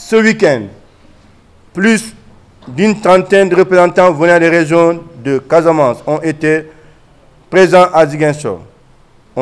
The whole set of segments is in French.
ce week-end, plus d'une trentaine de représentants venant des régions de Casamance ont été présents à Ziguinchor. On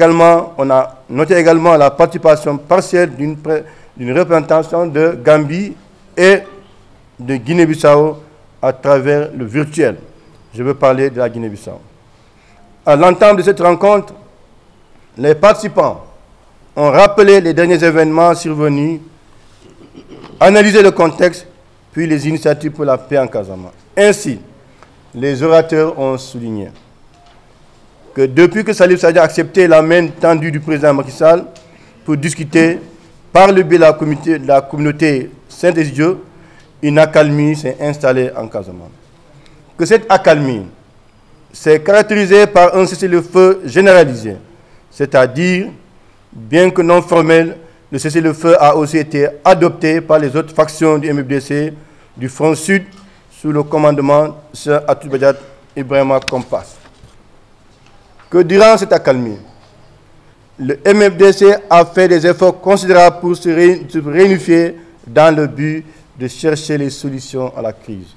a noté également la participation partielle d'une représentation de Gambie et de Guinée-Bissau à travers le virtuel. Je veux parler de la Guinée-Bissau. À l'entame de cette rencontre, les participants ont rappelé les derniers événements survenus, analysé le contexte, puis les initiatives pour la paix en Casamance. Ainsi, les orateurs ont souligné que depuis que Salif Sadio a accepté la main tendue du président Macky Sall pour discuter par le biais de la communauté Saint-Egidio, une accalmie s'est installée en Casamance. Que cette accalmie s'est caractérisée par un cessez-le-feu généralisé, c'est-à-dire, bien que non formel, le cessez-le-feu a aussi été adopté par les autres factions du MFDC du Front Sud sous le commandement de Sir Atou Badiat Ibrahima Kompas. Que durant cette accalmie, le MFDC a fait des efforts considérables pour se réunifier dans le but de chercher les solutions à la crise.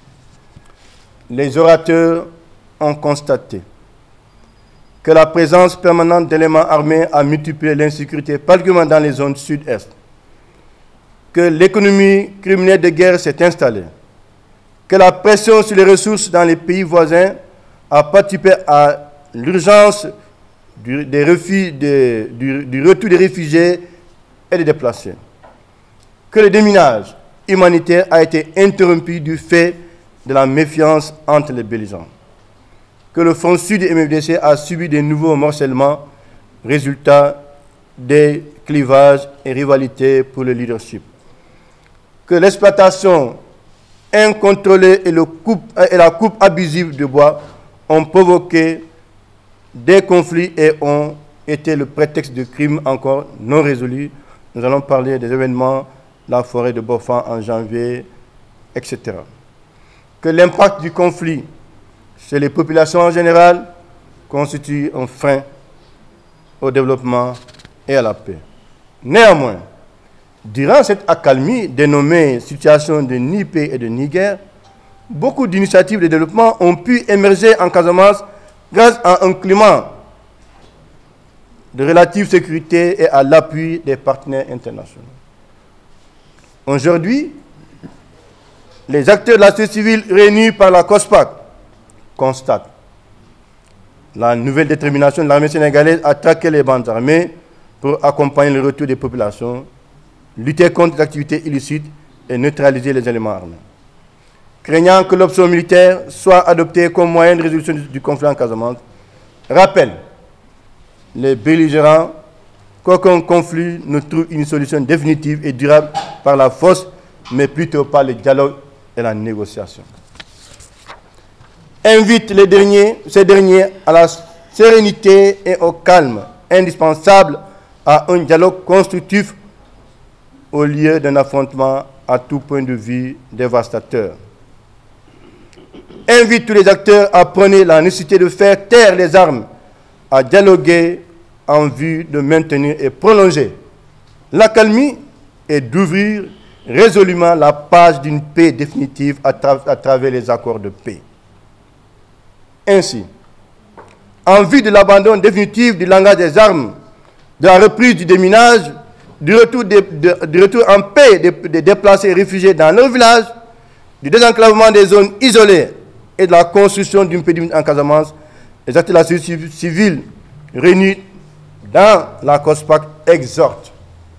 Les orateurs ont constaté que la présence permanente d'éléments armés a multiplié l'insécurité, particulièrement dans les zones sud-est, que l'économie criminelle de guerre s'est installée, que la pression sur les ressources dans les pays voisins a participé à l'urgence du retour des réfugiés et des déplacés, que le déminage humanitaire a été interrompu du fait de la méfiance entre les belligérants, que le Front Sud du MFDC a subi de nouveaux morcellements, résultat des clivages et rivalités pour le leadership, que l'exploitation incontrôlée et la coupe abusive de bois ont provoqué des conflits et ont été le prétexte de crimes encore non résolus. Nous allons parler des événements, la forêt de Bofan en janvier, etc. Que l'impact du conflit chez les populations en général constitue un frein au développement et à la paix. Néanmoins, durant cette accalmie dénommée situation de ni paix et de ni guerre, beaucoup d'initiatives de développement ont pu émerger en Casamance grâce à un climat de relative sécurité et à l'appui des partenaires internationaux. Aujourd'hui, les acteurs de la société civile réunis par la COSPAC constatent la nouvelle détermination de l'armée sénégalaise à traquer les bandes armées pour accompagner le retour des populations, lutter contre les activités illicites et neutraliser les éléments armés. Craignant que l'option militaire soit adoptée comme moyen de résolution du conflit en Casamance, rappelle les belligérants qu'aucun conflit ne trouve une solution définitive et durable par la force, mais plutôt par le dialogue et la négociation. Invite ces derniers à la sérénité et au calme indispensable à un dialogue constructif au lieu d'un affrontement à tout point de vue dévastateur. Invite tous les acteurs à prôner la nécessité de faire taire les armes, à dialoguer en vue de maintenir et prolonger l'accalmie et d'ouvrir résolument la page d'une paix définitive à travers les accords de paix. Ainsi, en vue de l'abandon définitif du langage des armes, de la reprise du déminage, du retour en paix des déplacés et réfugiés dans leur village, du désenclavement des zones isolées et de la construction d'une paix en Casamance, les acteurs de la société civile réunis dans la COSPAC exhortent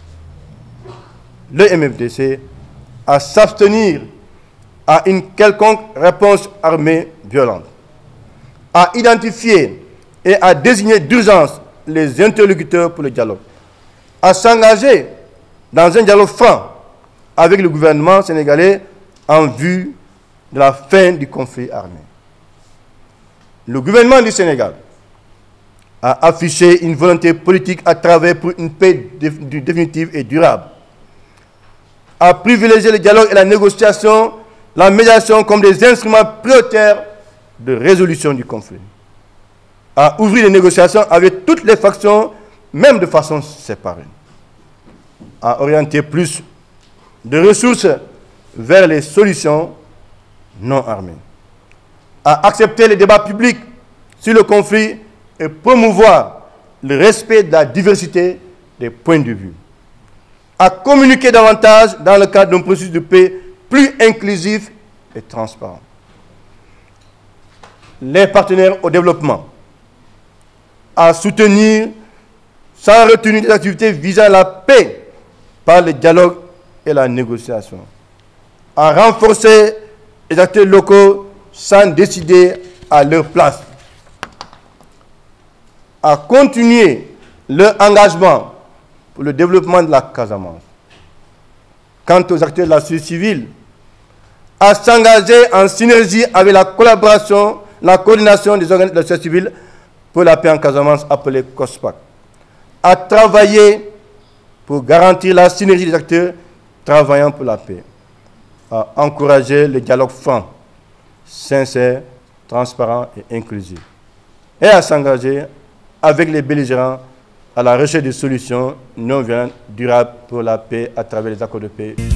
le MFDC à s'abstenir à une quelconque réponse armée violente, à identifier et à désigner d'urgence les interlocuteurs pour le dialogue, à s'engager dans un dialogue franc avec le gouvernement sénégalais en vue de la fin du conflit armé. Le gouvernement du Sénégal a affiché une volonté politique à travers pour une paix définitive et durable, a privilégié le dialogue et la négociation, la médiation comme des instruments prioritaires de résolution du conflit, a ouvert les négociations avec toutes les factions, même de façon séparée, a orienté plus de ressources vers les solutions non armées, à accepter les débats publics sur le conflit et promouvoir le respect de la diversité des points de vue, à communiquer davantage dans le cadre d'un processus de paix plus inclusif et transparent. Les partenaires au développement, à soutenir sans retenue des activités visant la paix par le dialogue et la négociation, à renforcer les acteurs locaux sans décider à leur place, à continuer leur engagement pour le développement de la Casamance. Quant aux acteurs de la société civile, à s'engager en synergie avec la collaboration, la coordination des organismes de la société civile pour la paix en Casamance, appelée COSPAC, à travailler pour garantir la synergie des acteurs travaillant pour la paix, à encourager le dialogue franc, sincère, transparent et inclusif, et à s'engager avec les belligérants à la recherche de solutions non violentes durables pour la paix à travers les accords de paix.